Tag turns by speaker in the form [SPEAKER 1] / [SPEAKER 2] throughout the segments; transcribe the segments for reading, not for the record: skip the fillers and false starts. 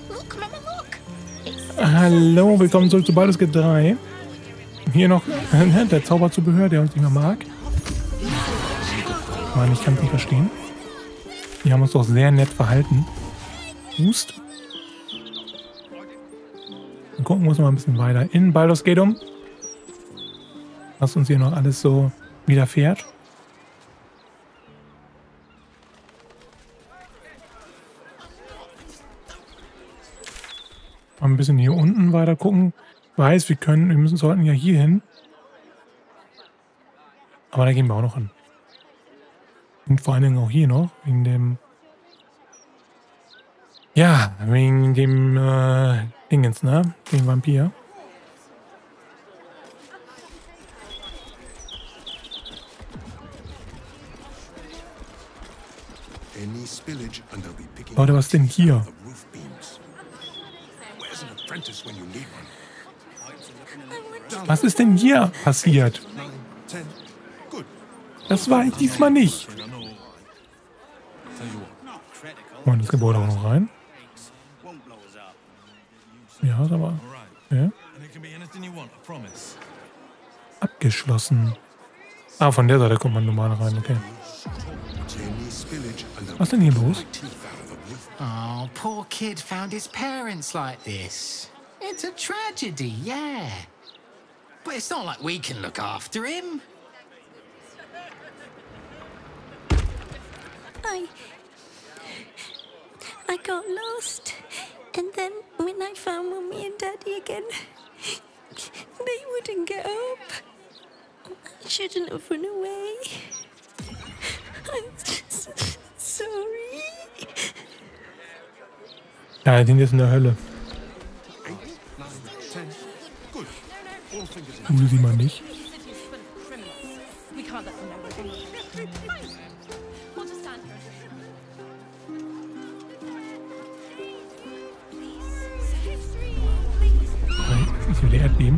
[SPEAKER 1] Hallo, willkommen zurück zu Baldur's Gate 3. Hier noch der Zauberzubehör, der uns nicht mehr mag. Mann, ich kann es nicht verstehen. Wir haben uns doch sehr nett verhalten. Hust. Dann gucken wir uns mal ein bisschen weiter in Baldur's Gate um. Was uns hier noch alles so widerfährt. Mal ein bisschen hier unten weiter gucken. Ich weiß, sollten ja hier hin. Aber da gehen wir auch noch hin. Und vor allen Dingen auch hier noch, wegen dem... Ja, wegen dem Dingens, ne? Wegen Vampir. Leute, was ist denn hier? Was ist denn hier passiert? Das war ich diesmal nicht. Wollen das Gebäude auch noch rein? Ja, ist aber... Ja. Abgeschlossen. Ah, von der Seite kommt man normal rein, okay. Was ist denn hier los?
[SPEAKER 2] Oh, poor kid found his parents like this. It's a tragedy, yeah. But it's not like we can look after him.
[SPEAKER 3] I got lost. And then when I found Mummy and Daddy again, they wouldn't get up. I shouldn't have run away. I'm just sorry.
[SPEAKER 1] Ja, die sind jetzt in der Hölle. Tun sie mal nicht. Ist hier der Erdbeben?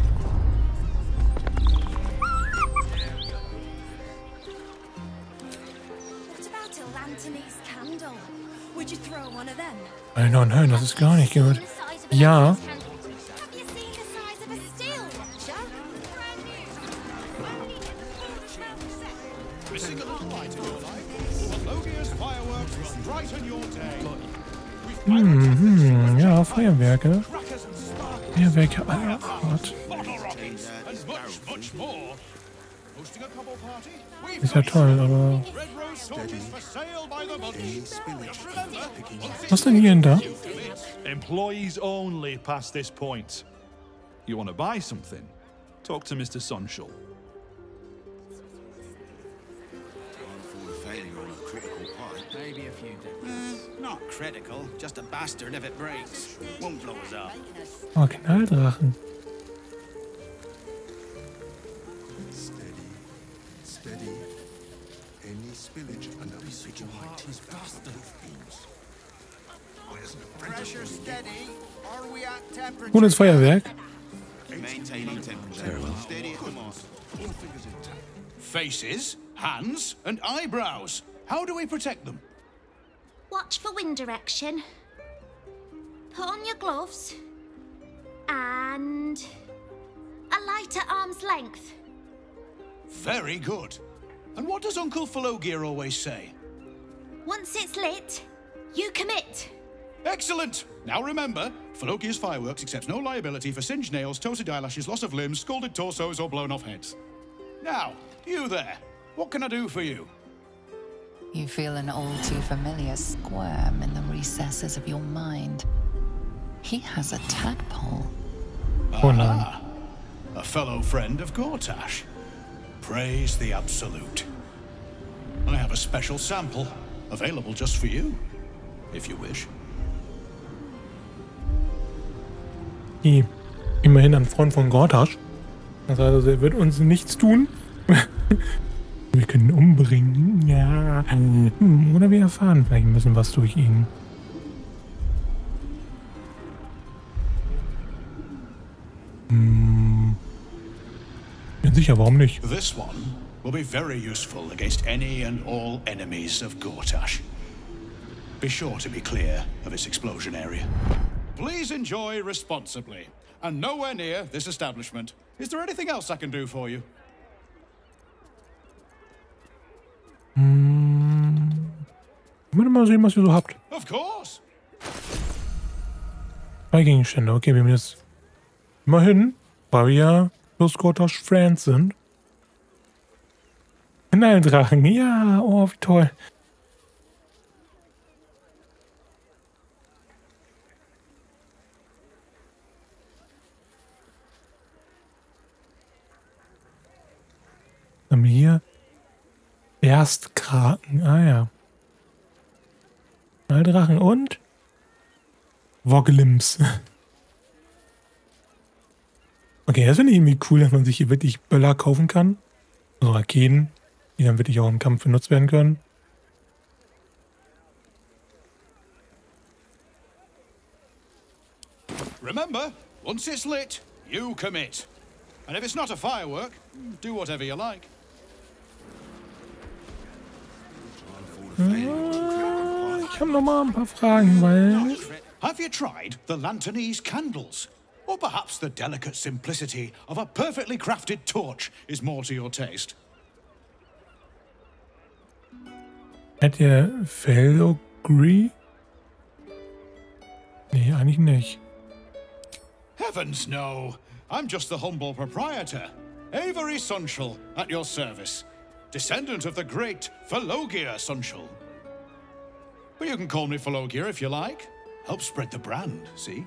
[SPEAKER 1] Nein, das ist gar nicht gut. Ja. Ja, Feuerwerke. Feuerwerke aller Art. Ist ja toll, aber... Was denn hier denn da?
[SPEAKER 4] Employees only past this point. You want to buy something? Talk to Mr. Sonshall.
[SPEAKER 2] Maybe a few days. Not critical, just a bastard if it breaks. Won't blow us up.
[SPEAKER 1] Oh, Knalldrachen.
[SPEAKER 5] Steady. Any spillage and I'll switch your height his bastard beams.
[SPEAKER 2] Pressure steady. Are we at temperature?
[SPEAKER 1] Gutes Feuerwerk.
[SPEAKER 2] Maintaining temperature. Steady at the moment.
[SPEAKER 6] Faces, hands, and eyebrows. How do we protect them?
[SPEAKER 3] Watch for wind direction. Put on your gloves. And a light at arm's length.
[SPEAKER 6] Very good. And what does Uncle Falogir always say?
[SPEAKER 3] Once it's lit, you commit.
[SPEAKER 6] Excellent! Now remember, Falogir's Fireworks accepts no liability for singed nails, toasted eyelashes, loss of limbs, scalded torsos, or blown off heads. Now, you there. What can I do for you?
[SPEAKER 7] You feel an all too familiar squirm in the recesses of your mind. He has a tadpole.
[SPEAKER 6] Aha! A fellow friend of Gortash. Praise the Absolute. I have a special sample, available just for you, if you wish.
[SPEAKER 1] Immerhin ein Freund von Gortash. Das heißt also, er wird uns nichts tun. Wir können ihn umbringen. Ja. Oder wir erfahren vielleicht ein bisschen was durch ihn. Bin sicher, warum nicht?
[SPEAKER 6] This one will be very useful against any and all enemies of Gortash. Be sure to be clear of its explosion area. Please enjoy responsibly, and nowhere near this establishment. Is there anything else I can do for you?
[SPEAKER 1] Ich würde mal sehen, was ihr so habt.
[SPEAKER 6] Of course.
[SPEAKER 1] 2 Gegenstände. Okay, wir haben jetzt immerhin, weil wir ja bloß Gortash Friends sind. Knalldrachen. Ja, oh, wie toll. Haben wir hier Erstkraken. Ah ja. Knalldrachen und Woglims. Okay, das finde ich irgendwie cool, dass man sich hier wirklich Böller kaufen kann. Also Raketen, die dann wirklich auch im Kampf benutzt werden können.
[SPEAKER 6] Remember, once it's lit, you commit. And if it's not a firework, do whatever you like.
[SPEAKER 1] Ich habe noch mal ein paar Fragen, weil...
[SPEAKER 6] Have you tried the Lanternese candles? Or perhaps the delicate simplicity of a perfectly crafted torch is more to your taste?
[SPEAKER 1] Hat ihr Felogree? Nee, eigentlich nicht.
[SPEAKER 6] Heavens no! I'm just the humble proprietor, Avery Sunshall, at your service. Descendant of the great Philogia Sunshall. But you can call me Philogia if you like. Help spread the brand, see?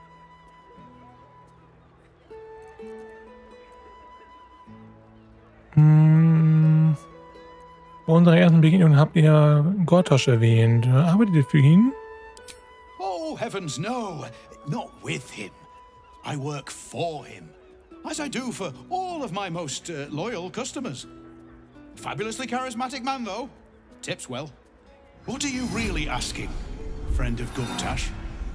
[SPEAKER 1] Bei unserer ersten Begegnung habt ihr Gortash erwähnt. Arbeitet ihr für ihn?
[SPEAKER 6] Oh, heavens no! Not with him. I work for him. As I do for all of my most loyal customers. Fabulously charismatic man, though. Tips well. What are you really asking, friend of Gortash?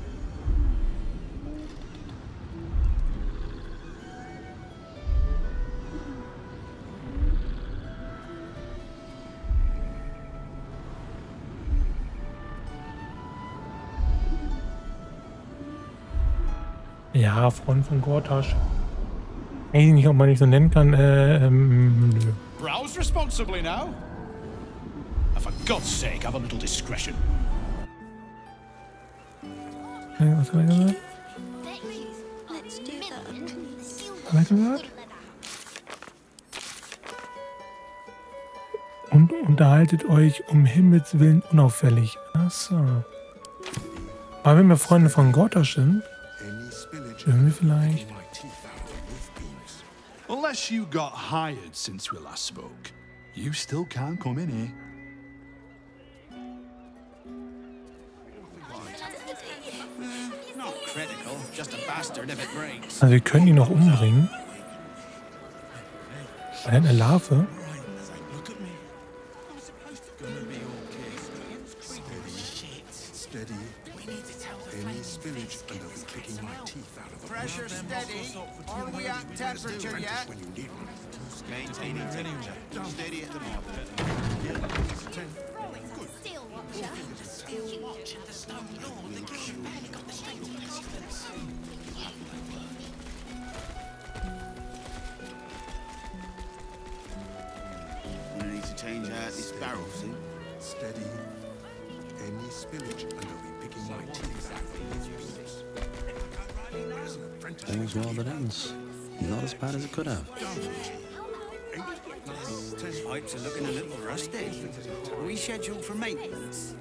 [SPEAKER 1] Ja, Freund von Gortash. Ich weiß nicht, ob man nicht so nennen kann. Nö.
[SPEAKER 6] Browse responsibly now. For God's sake, have a little discretion.
[SPEAKER 1] Was hat er gesagt?
[SPEAKER 3] Let's do that.
[SPEAKER 1] Was hat er gesagt? Und unterhaltet euch um Himmels Willen unauffällig. Achso. Aber wenn wir Freunde von Gortash sind, können wir vielleicht...
[SPEAKER 4] Unless you got hired since we last spoke, you still can't come in here.
[SPEAKER 8] Not critical, just a bastard if it breaks.
[SPEAKER 1] Also wir können ihn noch umbringen. Er hat eine Larve.
[SPEAKER 5] Steady. Any spillage and I'll be kicking my teeth out of the
[SPEAKER 8] Pressure steady. Are we at temperature yet?
[SPEAKER 5] when you need one.
[SPEAKER 8] Maintaining temperature. Steady at the moment.
[SPEAKER 3] Steel watcher. Steel watch in the stone door. The kitchen barely got the strength to distance.
[SPEAKER 8] We need to change out this barrel, see?
[SPEAKER 5] Steady. Any spillage and I'll be picking my teeth out of the
[SPEAKER 9] All's well that ends. Not as bad as it could have.
[SPEAKER 8] Pipes are looking a little rusty. Are we scheduled for maintenance?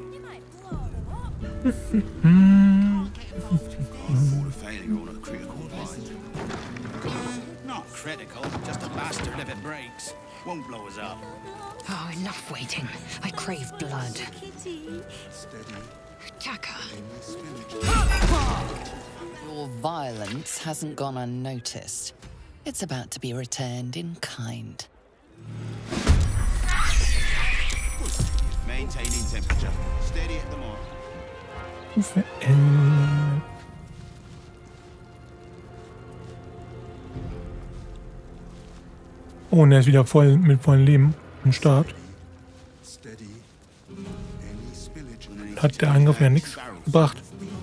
[SPEAKER 8] Water failure on a critical point. Not critical, just a bastard if it breaks. Won't blow us up.
[SPEAKER 10] Oh, enough waiting. I crave blood.
[SPEAKER 3] Kitty.
[SPEAKER 10] Chaka.
[SPEAKER 7] Your violence hasn't gone unnoticed. It's about to be returned in kind.
[SPEAKER 8] Maintaining temperature. Steady at the mark.
[SPEAKER 1] Oh, und er ist wieder voll mit vollem Leben am Start.
[SPEAKER 5] steady. Any spillage and
[SPEAKER 1] hat der Angriff ja nichts gebracht.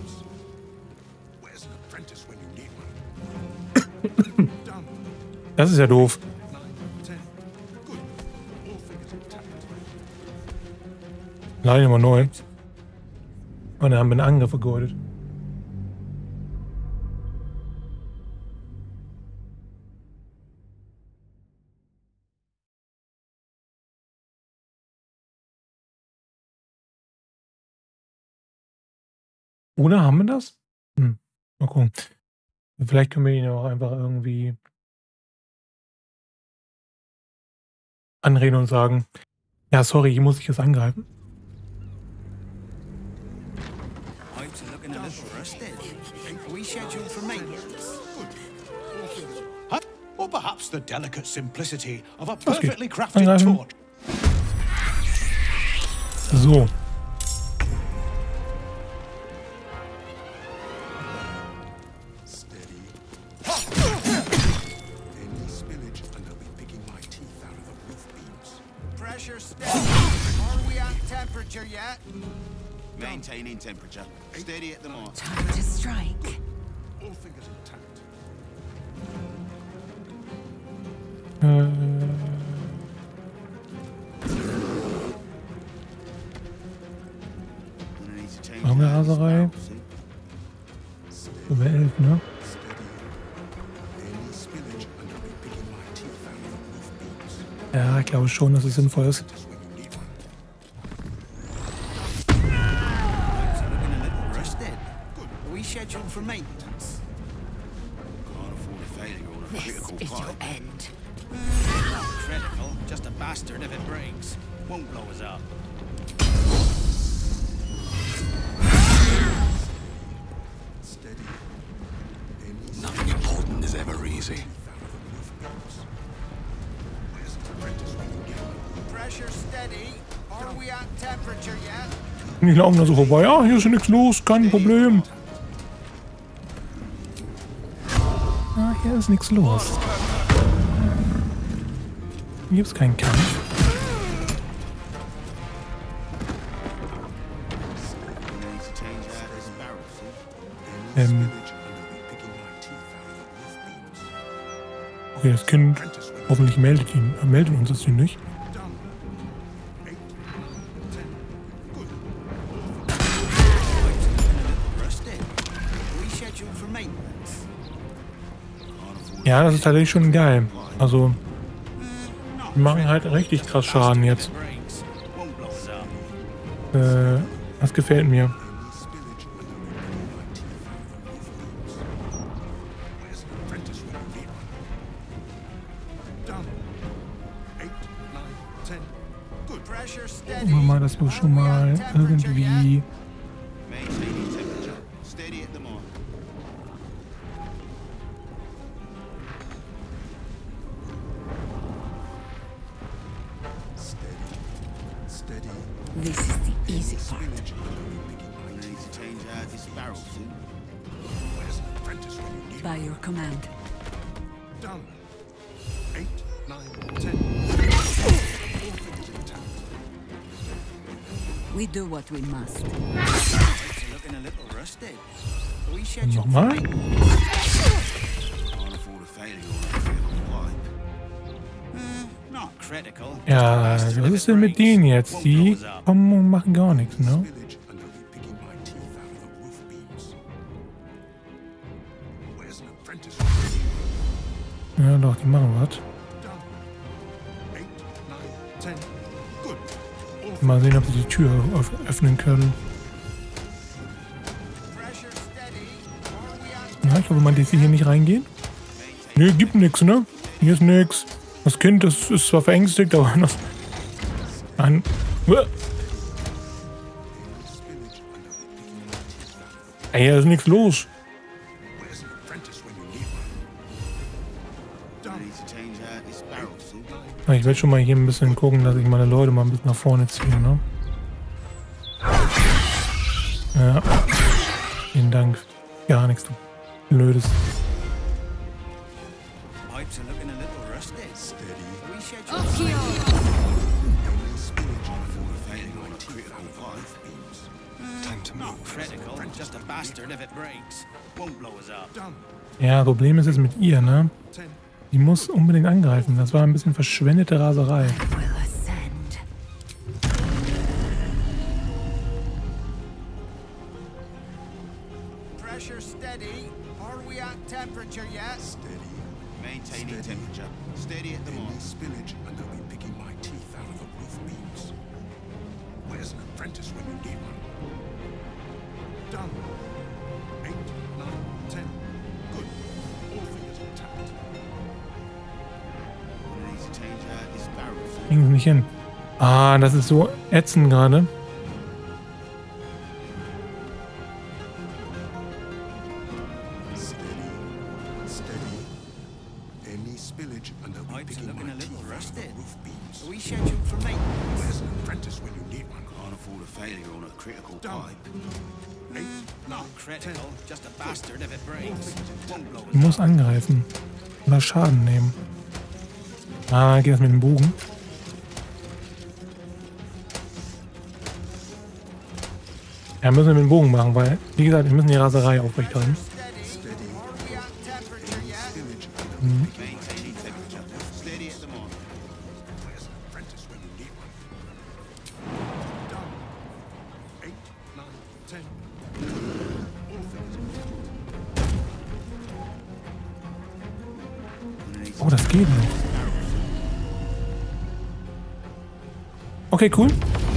[SPEAKER 1] Das ist ja doof. Leider Nummer 9. Und dann haben wir einen Angriff vergeudet. Oder haben wir das? Mal gucken. Vielleicht können wir ihn auch einfach irgendwie anreden und sagen, ja, sorry, hier muss ich jetzt angreifen.
[SPEAKER 6] Or perhaps the delicate simplicity of a perfectly crafted torch.
[SPEAKER 1] So.
[SPEAKER 8] Maintaining temperature. Steady at the mark.
[SPEAKER 10] Time to strike.
[SPEAKER 5] All fingers intact.
[SPEAKER 1] Haben wir Raserei? Über 11, ne? Ja, ich glaube schon, dass es sinnvoll ist.
[SPEAKER 10] This is your end.
[SPEAKER 8] Critical, just a bastard if it breaks. Won't blow us up.
[SPEAKER 5] Nothing important is ever easy.
[SPEAKER 8] Pressure steady. Are we at temperature yet?
[SPEAKER 1] Die laufen da so vorbei. Ja, hier ist ja nichts los, kein Problem. Ah, hier ist nichts los. Hier gibt es keinen Kampf. Okay, das Kind hoffentlich meldet uns das hier nicht. Ja, das ist tatsächlich schon geil. Also, wir machen halt richtig krass Schaden jetzt. Das gefällt mir. Gucken wir mal, dass wir schon mal irgendwie...
[SPEAKER 10] This is the easy part. By your command.
[SPEAKER 5] Done. 8, 9, 10.
[SPEAKER 10] We do what we must.
[SPEAKER 8] Looking a little rusted. We schedule
[SPEAKER 1] Nochmal?
[SPEAKER 8] Not critical.
[SPEAKER 1] Ja, was ist denn mit denen jetzt? Die kommen und machen gar nichts, ne? Ja, doch, die machen was. Mal sehen, ob sie die Tür öffnen können. Na, ich hoffe mal, dass sie hier nicht reingehen. Nö, gibt nichts, ne? Hier ist nichts. Das Kind, das ist zwar verängstigt, aber das... An... Ey, hier ist nichts los. Ich werde schon mal hier ein bisschen gucken, dass ich meine Leute mal ein bisschen nach vorne ziehe, ne? Ja. Vielen Dank. Gar nichts, du Blödes.
[SPEAKER 8] failure on a critical pipe.
[SPEAKER 9] Time to
[SPEAKER 8] Not
[SPEAKER 9] move.
[SPEAKER 8] critical, just a bastard if it breaks. Won't blow us up.
[SPEAKER 1] Ja, Problem ist es mit ihr, ne? Die muss unbedingt angreifen. Das war ein bisschen verschwendete Raserei.
[SPEAKER 10] Will ascend.
[SPEAKER 8] Pressure steady. Are we at temperature yet?
[SPEAKER 5] Steady.
[SPEAKER 8] Maintaining
[SPEAKER 5] Steady.
[SPEAKER 8] temperature. Steady at the
[SPEAKER 5] Any
[SPEAKER 8] moment.
[SPEAKER 5] spillage and I'll be picking my teeth out of the roof beams. Where's an apprentice when you need one? Done. 8, 9, 10. Good. All fingers intact.
[SPEAKER 8] Need to change out this barrel.
[SPEAKER 1] Kriegen sie nicht hin. Ah, das ist so ätzend gerade.
[SPEAKER 5] Steady. Steady. Any spillage and I'll be
[SPEAKER 8] Pipes are
[SPEAKER 5] picking
[SPEAKER 8] looking
[SPEAKER 5] my
[SPEAKER 8] a little
[SPEAKER 5] teeth out of
[SPEAKER 8] rusted.
[SPEAKER 5] the roof beams.
[SPEAKER 8] Are we scheduled for maintenance?
[SPEAKER 5] Where's an apprentice when you need one?
[SPEAKER 8] Can't afford a failure on a critical
[SPEAKER 5] Done.
[SPEAKER 8] pipe.
[SPEAKER 5] 8, 9,
[SPEAKER 8] Not critical, just a bastard if it breaks. Won't blow
[SPEAKER 1] Die
[SPEAKER 8] us
[SPEAKER 1] muss
[SPEAKER 8] up.
[SPEAKER 1] angreifen. Oder Schaden nehmen. Ah, geht das mit dem Bogen? Ja, müssen wir mit dem Bogen machen, weil, wie gesagt, wir müssen die Raserei aufrechterhalten.
[SPEAKER 5] Steady. Spillage and I'll
[SPEAKER 1] Mhm.
[SPEAKER 8] Maintaining temperature. Steady at the moment.
[SPEAKER 5] Where's an apprentice when you need one? Done. 8, 9, 10. All fingers intact.
[SPEAKER 1] Oh, das geht noch. Okay, cool.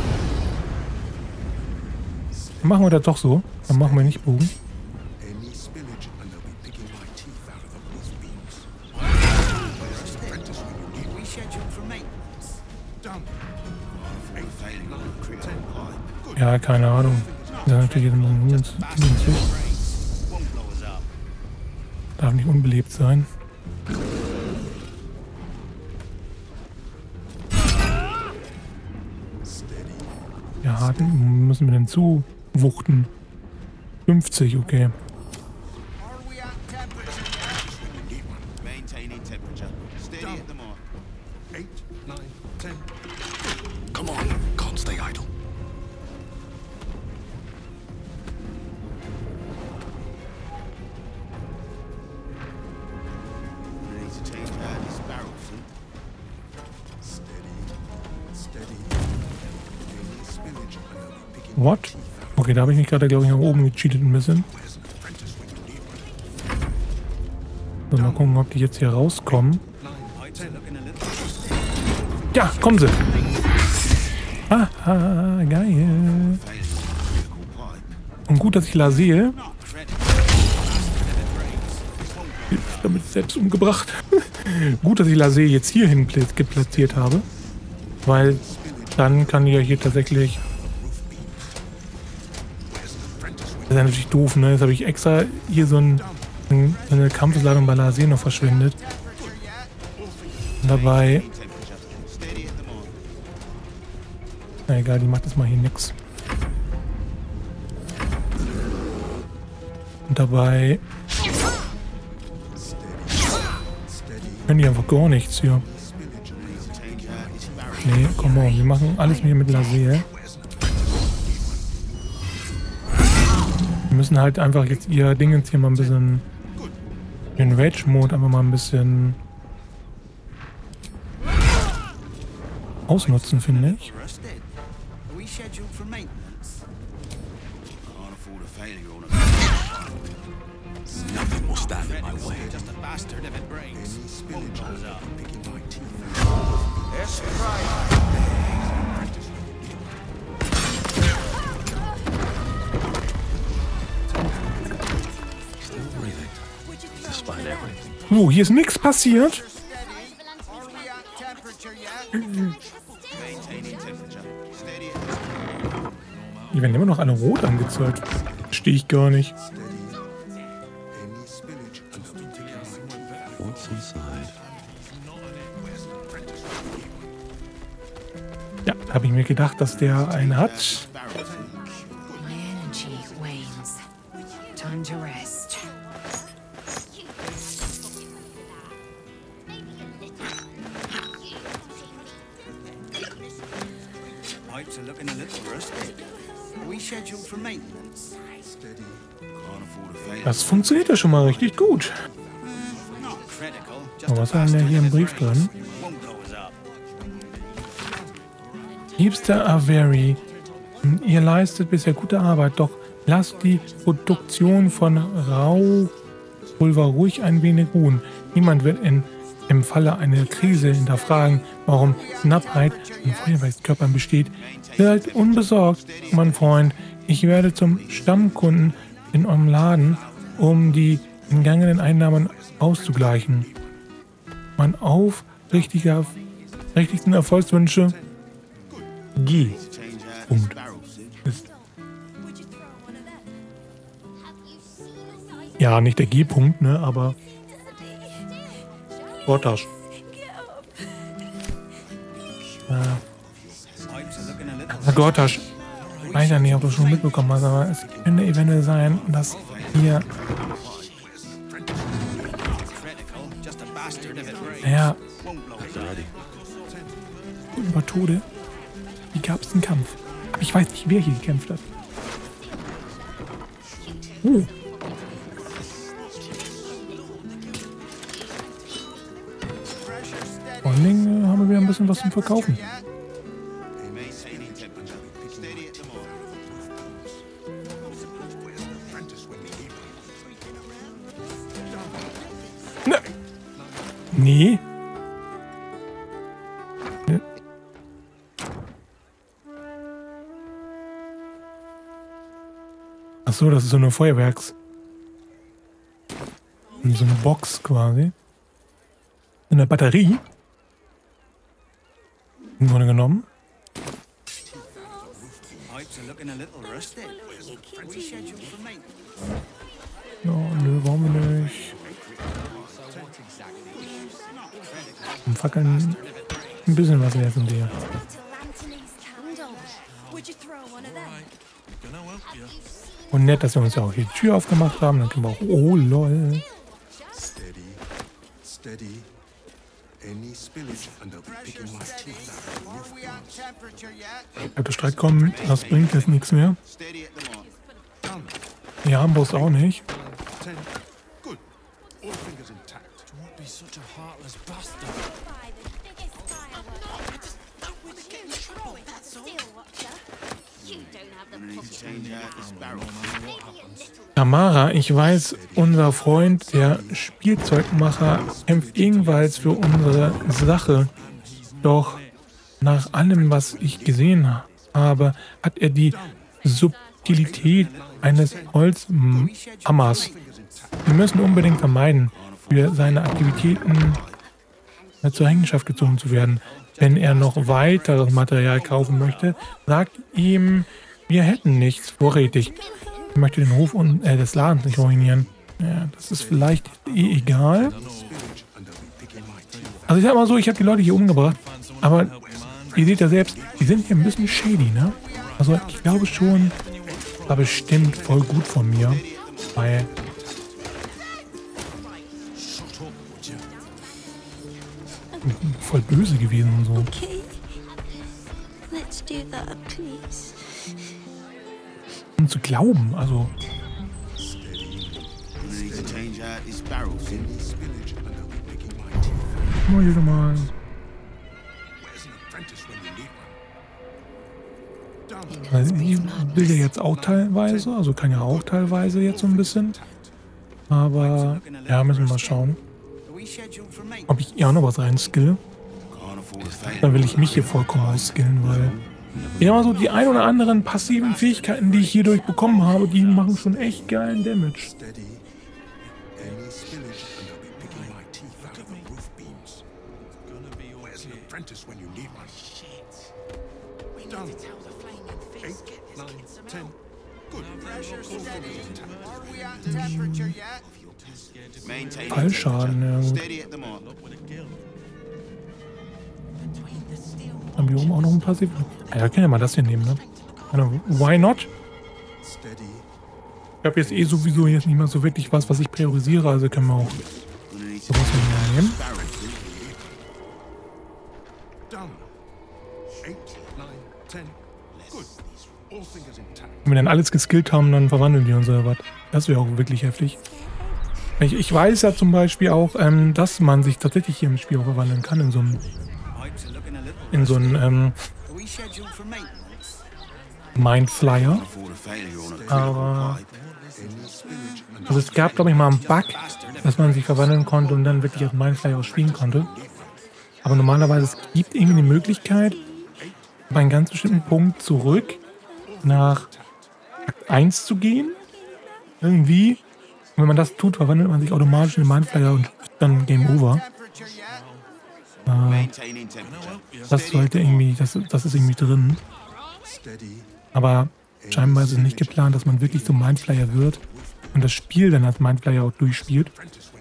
[SPEAKER 1] Dann machen wir das doch so. Dann machen wir nicht Bogen.
[SPEAKER 5] Any spillage and I'll be picking my teeth out of the roof beams. Where's an apprentice when you need
[SPEAKER 8] Are
[SPEAKER 5] one?
[SPEAKER 8] we scheduled for maintenance?
[SPEAKER 5] Done.
[SPEAKER 8] A failure on a critical pipe.
[SPEAKER 1] Ja, keine Ahnung. Das ist natürlich jetzt ein bisschen
[SPEAKER 8] Bastard if it breaks. Won't blow us up.
[SPEAKER 1] Darf nicht unbelebt sein.
[SPEAKER 5] Steady.
[SPEAKER 1] Ja, harten müssen wir denn zuwuchten. 50, okay.
[SPEAKER 8] Are we at temperature yet?
[SPEAKER 5] When you need one.
[SPEAKER 8] Maintaining temperature. Steady at the moment.
[SPEAKER 5] 8, 9, 10.
[SPEAKER 9] Come on, can't stay idle.
[SPEAKER 8] Need to change out this barrel suit.
[SPEAKER 5] Steady. Steady. Any spillage and I'll be picking my
[SPEAKER 1] What?
[SPEAKER 5] teeth out.
[SPEAKER 1] Okay, da habe ich mich gerade, glaube ich, nach oben gecheatet ein bisschen.
[SPEAKER 5] Where's an apprentice when you need one?
[SPEAKER 1] So, mal gucken, ob die jetzt hier rauskommen.
[SPEAKER 5] 9,
[SPEAKER 8] Pipes are
[SPEAKER 5] 10.
[SPEAKER 8] looking a little rusted.
[SPEAKER 1] Ja, kommen sie. Haha, geil.
[SPEAKER 8] Failure on a critical pipe.
[SPEAKER 1] Und gut, dass ich La sehe.
[SPEAKER 8] Not critical. Bastard if it breaks. Won't blow us up.
[SPEAKER 1] Damit selbst umgebracht. Gut, dass ich La jetzt hierhin platziert habe. Weil dann kann die ja hier tatsächlich. Das ist ja natürlich doof, ne? Jetzt habe ich extra hier so eine Kampfladung bei La noch verschwendet. Und dabei.
[SPEAKER 8] Temperature. Steady at the moment.
[SPEAKER 1] Na egal, die macht jetzt mal hier nix. Und dabei können die einfach gar nichts hier. Nee, komm on, wir machen alles hier mit Laser. Wir müssen halt einfach jetzt ihr Dingens hier mal ein bisschen, den Rage-Mode einfach mal ein bisschen ausnutzen, finde ich.
[SPEAKER 8] Rusted. Are we scheduled for maintenance? Can't afford a failure on a
[SPEAKER 9] Nothing will stand in my
[SPEAKER 8] critical.
[SPEAKER 9] way.
[SPEAKER 8] Just a bastard if it breaks. Won't blow us up.
[SPEAKER 5] Picking my teeth out.
[SPEAKER 8] Yes, right.
[SPEAKER 9] Still breathing, despite everything.
[SPEAKER 1] So, hier ist nichts passiert.
[SPEAKER 8] Are we at temperature yet? Maintaining temperature. Steady at
[SPEAKER 1] Die werden immer noch alle rot angezeigt. Verstehe ich gar nicht.
[SPEAKER 5] Any spillage and I'll be picking my teeth out.
[SPEAKER 9] What's inside?
[SPEAKER 1] Ja, habe ich mir gedacht, dass der einen hat.
[SPEAKER 10] My energy wanes. Time to rest.
[SPEAKER 8] Pipes are looking a little rusty. Are we scheduled for maintenance?
[SPEAKER 5] Steady.
[SPEAKER 8] Can't afford a fade.
[SPEAKER 1] Das funktioniert ja schon mal richtig gut.
[SPEAKER 8] Not critical.
[SPEAKER 1] Aber was haben wir hier im Brief drin?
[SPEAKER 8] Won't blow us up.
[SPEAKER 1] Liebster Avery, ihr leistet bisher gute Arbeit, doch lasst die Produktion von Rauchpulver ruhig ein wenig ruhen. Niemand wird im Falle einer Krise hinterfragen, warum Knappheit an Feuerwerkskörpern besteht. Seid unbesorgt, mein Freund. Ich werde zum Stammkunden in eurem Laden, um die entgangenen Einnahmen auszugleichen. Mein aufrichtigsten Erfolgswünsche G. Punkt. Ja, nicht der G-Punkt, ne, aber Gortasch. Gortasch. Ich weiß ja nicht, ob du es schon mitbekommen hast, aber es könnte eventuell sein, dass hier ja über Tode. Wie gab es einen Kampf? Aber ich weiß nicht, wer hier gekämpft hat. Oh. Vor allen Dingen haben wir wieder ein bisschen was zum Verkaufen. Ne. Nee. Ne. Achso, das ist so eine Feuerwerks... So eine Box quasi. Eine Batterie. Im Grunde genommen. Ja, nö, warum nicht? Und fackeln ein bisschen was mehr von dir. Und nett, dass wir uns ja auch hier die Tür aufgemacht haben. Dann können wir auch... Oh, lol.
[SPEAKER 5] Steady. Steady. Any spillage and they'll be picking my teeth out of the roof.
[SPEAKER 1] Ob der Streit kommt, das bringt jetzt nichts mehr. Die Armbrust auch nicht.
[SPEAKER 5] 10. Good. All fingers intact.
[SPEAKER 2] Don't be such a heartless bastard.
[SPEAKER 1] Tamara, ich weiß, unser Freund, der Spielzeugmacher, kämpft ebenfalls für unsere Sache. Doch nach allem, was ich gesehen habe, hat er die Subtilität eines Holzhammers. Wir müssen unbedingt vermeiden, für seine Aktivitäten zur Rechenschaft gezogen zu werden. Wenn er noch weiteres Material kaufen möchte, sagt ihm, wir hätten nichts vorrätig. Ich möchte den Hof und des Ladens nicht ruinieren. Ja, das ist vielleicht eh egal. Also ich sag mal so, ich habe die Leute hier umgebracht, aber ihr seht ja selbst, die sind hier ein bisschen shady, ne? Also ich glaube schon, das war bestimmt voll gut von mir, weil voll böse gewesen und so.
[SPEAKER 3] Okay. Let's do that, please.
[SPEAKER 1] Um zu glauben, also. Mal hier nochmal. Also ich will ja jetzt auch teilweise, also kann ja auch teilweise jetzt so ein bisschen. Aber ja, müssen wir mal schauen, ob ich eher noch was reinskille. Dann will ich mich hier vollkommen ausskillen, weil ja mal so die ein oder anderen passiven Fähigkeiten, die ich hierdurch bekommen habe, die machen schon echt geilen Damage. Fallschaden, ja gut. Haben wir oben auch noch ein Passiv? Ja, können ja mal das hier nehmen, ne? Also, why not? Ich habe jetzt eh sowieso jetzt nicht mehr so wirklich was ich priorisiere, also können wir auch sowas hier nehmen. Wenn wir dann alles geskillt haben, dann verwandeln die uns oder was. Das wäre auch wirklich heftig. Ich weiß ja zum Beispiel auch, dass man sich tatsächlich hier im Spiel auch verwandeln kann in so einen Mindflyer. Aber also es gab, glaube ich, mal einen Bug, dass man sich verwandeln konnte und dann wirklich als Mindflyer auch spielen konnte. Aber normalerweise es gibt irgendwie die Möglichkeit, bei einem ganz bestimmten Punkt zurück nach Akt 1 zu gehen. Irgendwie. Und wenn man das tut, verwandelt man sich automatisch in den Mindflyer und dann Game Over. Das sollte irgendwie, das ist irgendwie drin. Aber scheinbar ist es nicht geplant, dass man wirklich zum Mindflyer wird und das Spiel dann als Mindflyer auch durchspielt.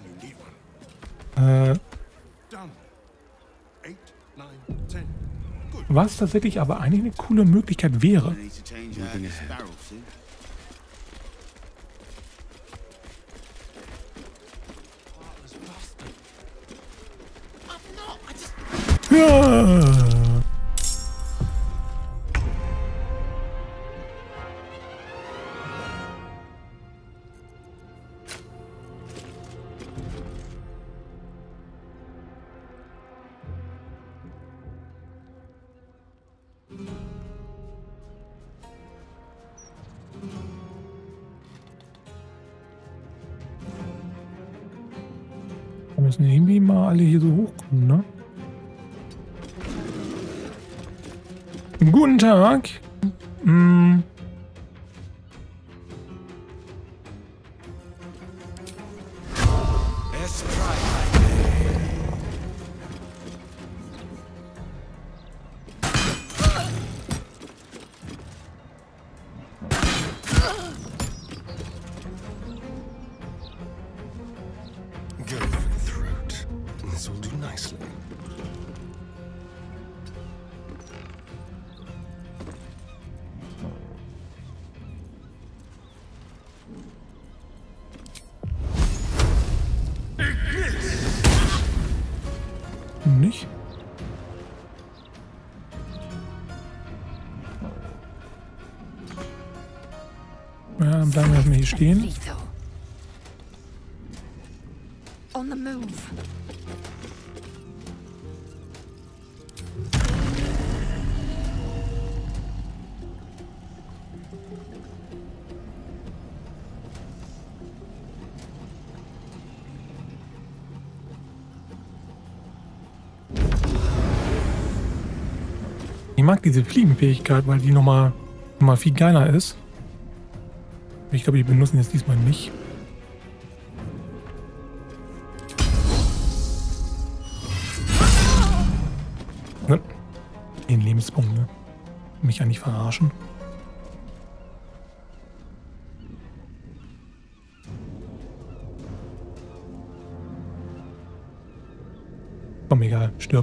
[SPEAKER 1] Was tatsächlich aber eigentlich eine coole Möglichkeit wäre. Ja. Wir müssen irgendwie mal alle hier so hochkommen, ne? Guten Tag. Nicht? Ja, dann bleiben wir erstmal hier stehen.
[SPEAKER 3] On the move.
[SPEAKER 1] Ich mag diese Fliegenfähigkeit, weil die nochmal viel geiler ist. Ich glaube, die benutzen jetzt diesmal nicht. Ne? Den Lebenspunkt, ne? Mich ja nicht verarschen. Komm, egal, stirb.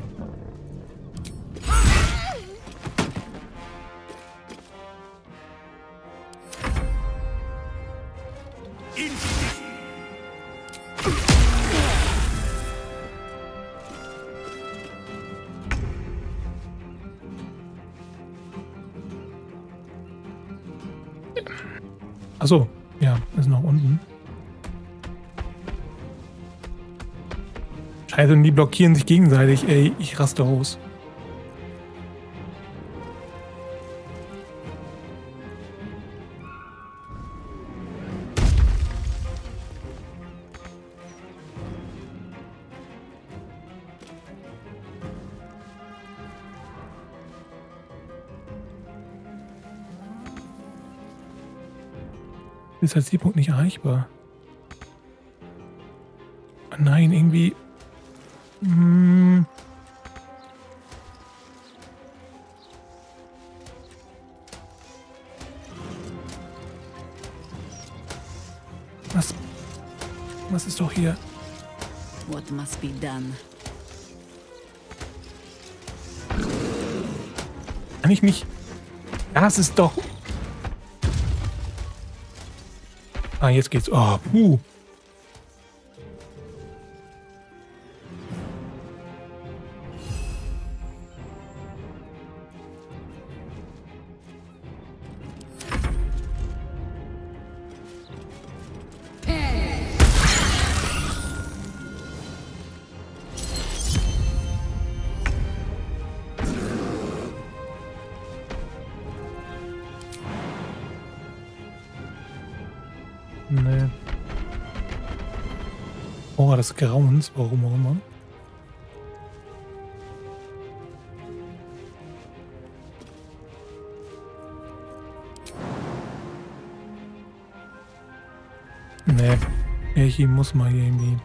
[SPEAKER 1] Achso, ja, ist noch unten. Scheiße, und die blockieren sich gegenseitig, ey, ich raste aus. Ist als Zielpunkt nicht erreichbar. Oh nein, irgendwie. Was ist doch hier?
[SPEAKER 10] What must be done?
[SPEAKER 1] Kann ich nicht. Das ist doch. Ah, jetzt geht's. Oh, puh. Aura des Grauens, warum auch immer. Nee, Elchi muss mal hier irgendwie.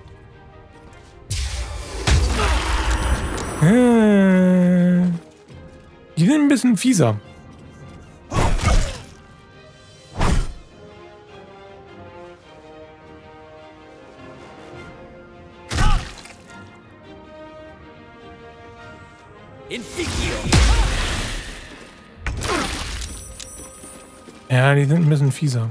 [SPEAKER 1] Die sind ein bisschen fieser. Ja, die sind ein bisschen fieser.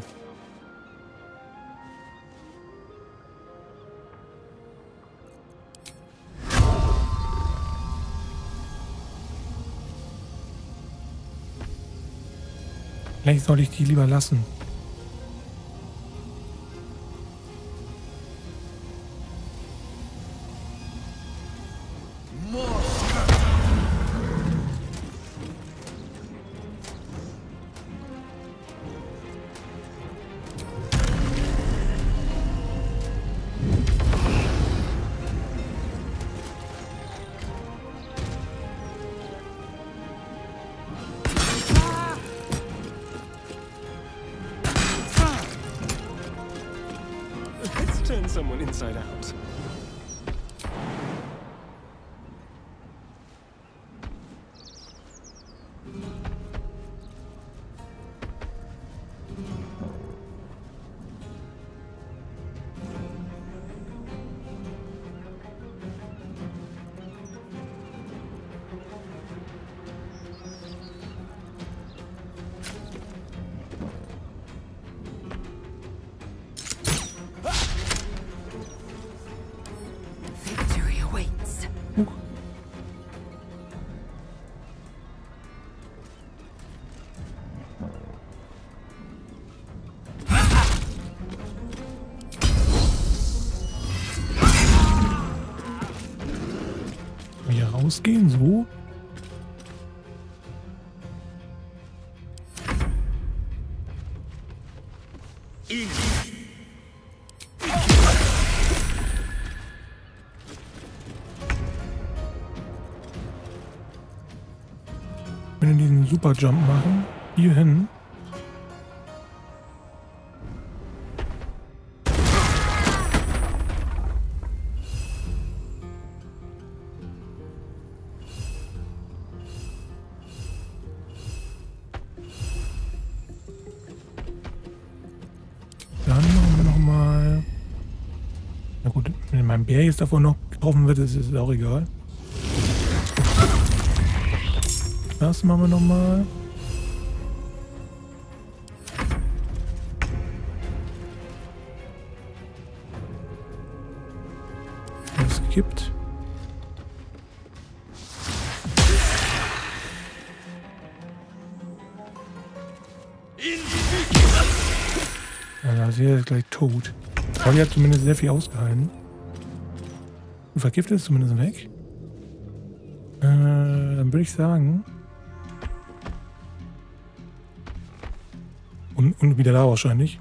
[SPEAKER 1] Vielleicht soll ich die lieber lassen.
[SPEAKER 11] Turn someone inside out. Rausgehen, so. Wenn wir diesen Superjump machen, hier hin. Wenn Bär jetzt davon noch getroffen wird, ist es auch egal. Das machen wir nochmal. Es gibt. Also sie ist gleich tot. Aber die hat zumindest sehr viel ausgehalten. Vergiftet ist zumindest weg. Dann würde ich sagen. Und wieder da wahrscheinlich.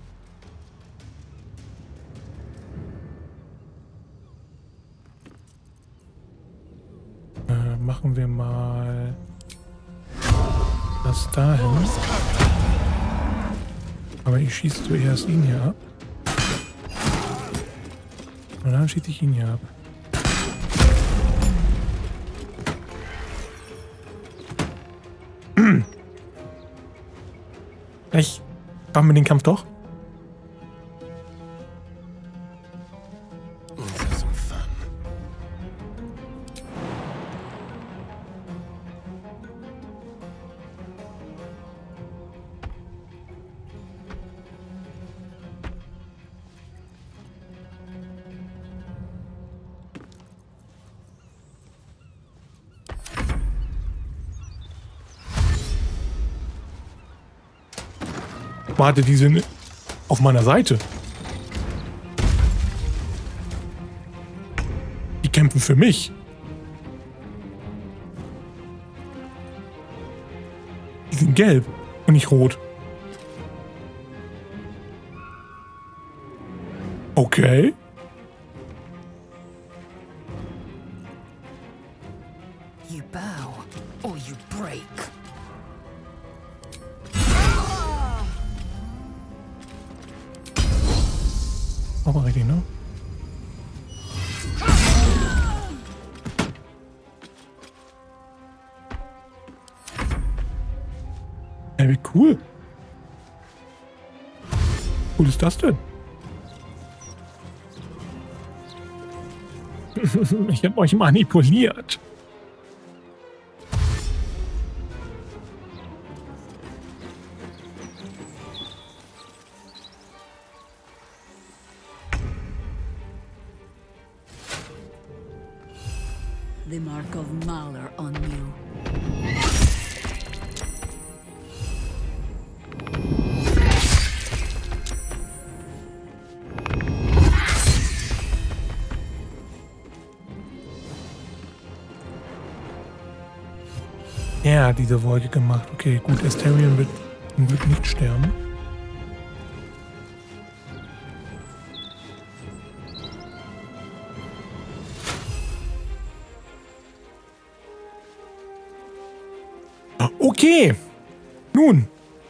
[SPEAKER 11] Machen wir mal das dahin. Aber ich schieße zuerst ihn hier ab. Und dann schieße ich ihn hier ab. Ich machen wir den Kampf doch. Warte, die sind auf meiner Seite. Die kämpfen für mich. Die sind gelb und nicht rot. Okay.
[SPEAKER 1] wie cool. Wie cool ist das denn? Ich habe euch manipuliert.
[SPEAKER 10] The mark of Mahler on you.
[SPEAKER 1] Er hat diese Wolke gemacht. Okay, gut, Astarion wird zum Glück nicht sterben. Okay. Nun,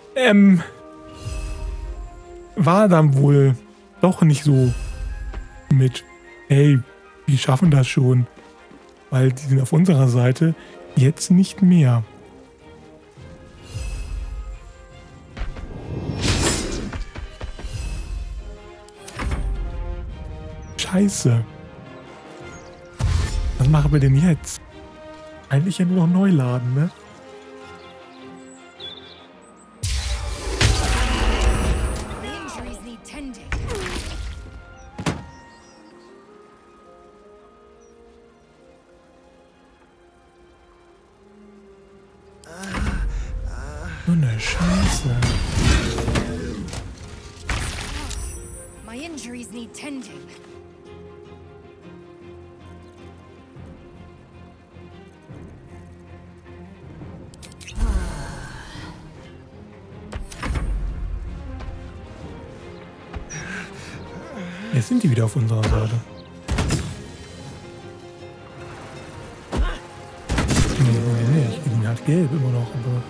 [SPEAKER 1] war dann wohl doch nicht so mit, hey, wir schaffen das schon, weil die sind auf unserer Seite, jetzt nicht mehr. Scheiße. Was machen wir denn jetzt? Eigentlich ja nur noch neu laden, ne? So eine Scheiße.
[SPEAKER 12] My injuries need tending.
[SPEAKER 1] Jetzt sind die wieder auf unserer Seite. Nee, nicht. Die sind halt gelb immer noch. Aber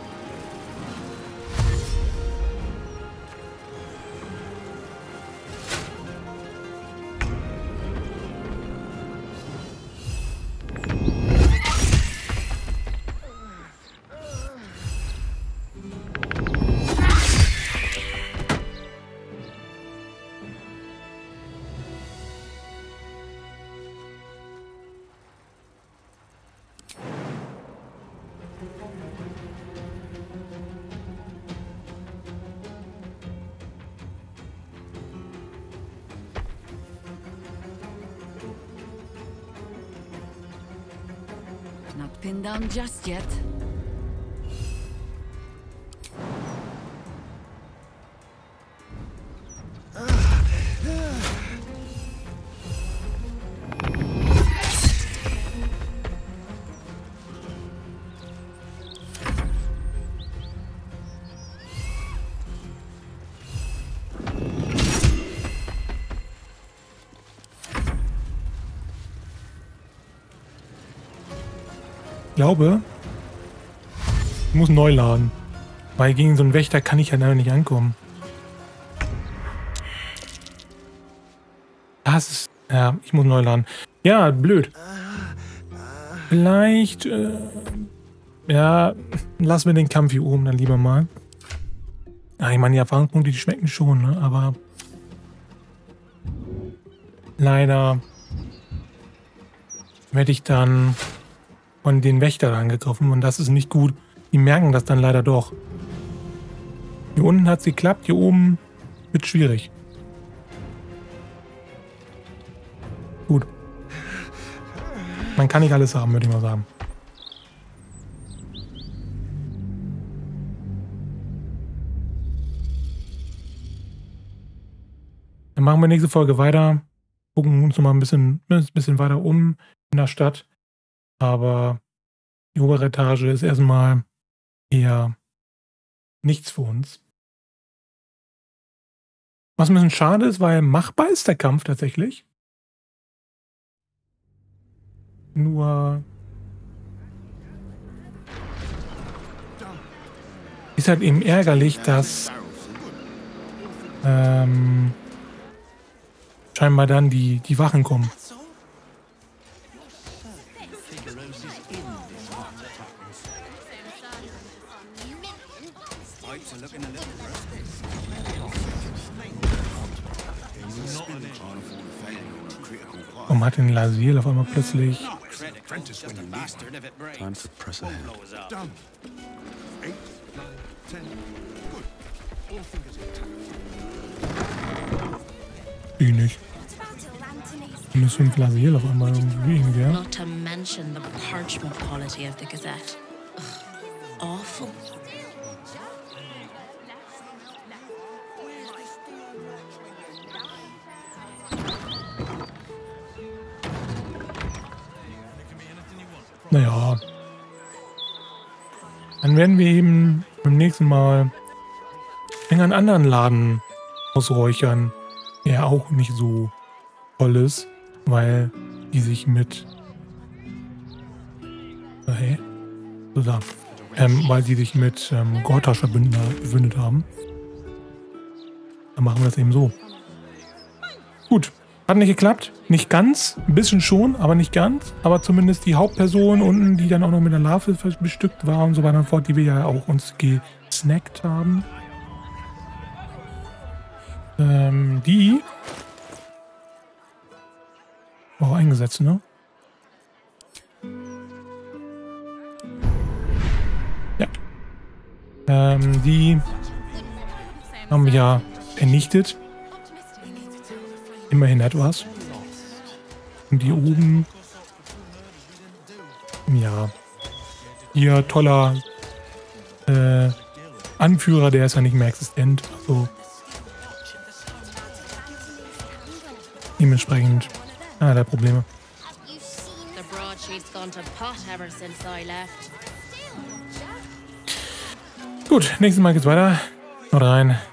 [SPEAKER 10] Not pinned down just yet.
[SPEAKER 1] ich glaube, ich muss neu laden. Weil gegen so einen Wächter kann ich ja leider nicht ankommen. Das ist... Ja, ich muss neu laden. Ja, blöd. Vielleicht... ja, lassen wir den Kampf hier oben dann lieber mal. Ja, ich meine, die Erfahrungspunkte, die schmecken schon, ne? Aber... leider... werde ich dann... von den Wächtern angegriffen und das ist nicht gut. Die merken das dann leider doch. Hier unten hat es geklappt, hier oben wird schwierig. Gut. Man kann nicht alles haben, würde ich mal sagen. Dann machen wir nächste Folge weiter. Gucken uns noch mal ein bisschen weiter um in der Stadt. Aber die obere Etage ist erstmal eher nichts für uns. Was ein bisschen schade ist, weil machbar ist der Kampf tatsächlich. Nur ist halt eben ärgerlich, dass scheinbar dann die Wachen kommen. Warum hat denn Laziel auf einmal plötzlich...
[SPEAKER 9] Time to press ahead.
[SPEAKER 5] Done. 8, 9, 10. Good. All fingers intact.
[SPEAKER 1] Ich nicht. Und das 5 Laziel auf einmal irgendwie irgendwer.
[SPEAKER 13] Not to mention the parchment quality of the Gazette. Ugh, awful.
[SPEAKER 1] Naja. Dann werden wir eben beim nächsten Mal einen anderen Laden ausräuchern, der auch nicht so toll ist, weil die sich mit... Hey? So da. Weil die sich mit Gortash verbündet haben. Dann machen wir das eben so. Gut. Hat nicht geklappt. Nicht ganz. Ein bisschen schon, aber nicht ganz. Aber zumindest die Hauptperson unten, die dann auch noch mit der Larve bestückt war und so weiter und fort, die wir ja auch uns gesnackt haben. Die auch eingesetzt, ne? Ja. Die haben wir ja vernichtet. Immerhin etwas. Und die oben... Ja. Ihr toller Anführer, der ist ja nicht mehr existent. Also dementsprechend der Probleme. Gut, nächstes Mal geht's weiter. Haut rein.